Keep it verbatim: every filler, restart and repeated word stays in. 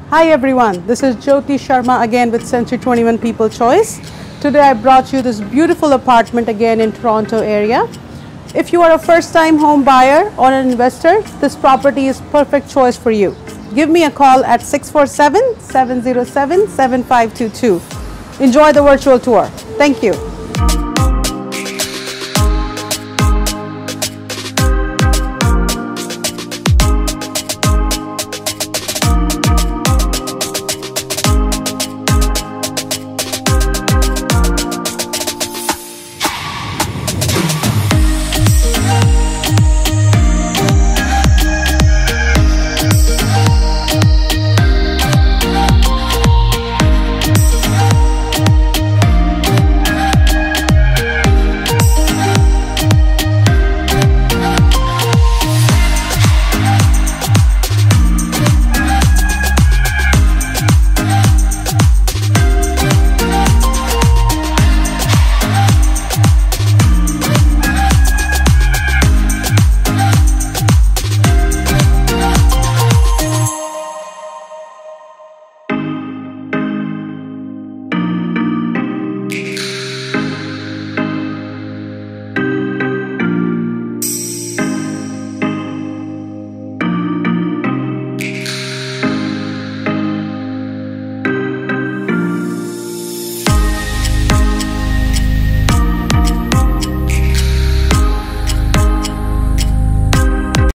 Hi everyone, this is Jyoti Sharma again with Century twenty-one People Choice. Today I brought you this beautiful apartment again in Toronto area. If you are a first time home buyer or an investor, this property is perfect choice for you. Give me a call at six four seven, seven zero seven, seven five two two. Enjoy the virtual tour. Thank you.